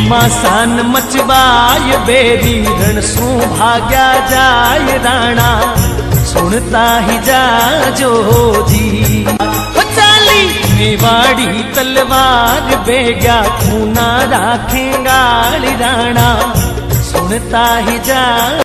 घमासान मचबाय बेरी रण सू भाग्या जाय राणा सुनता ही जाजो जी। चाली मेवाड़ी तलवार बेगा खूना राखेगा राणा सुनता ही जा।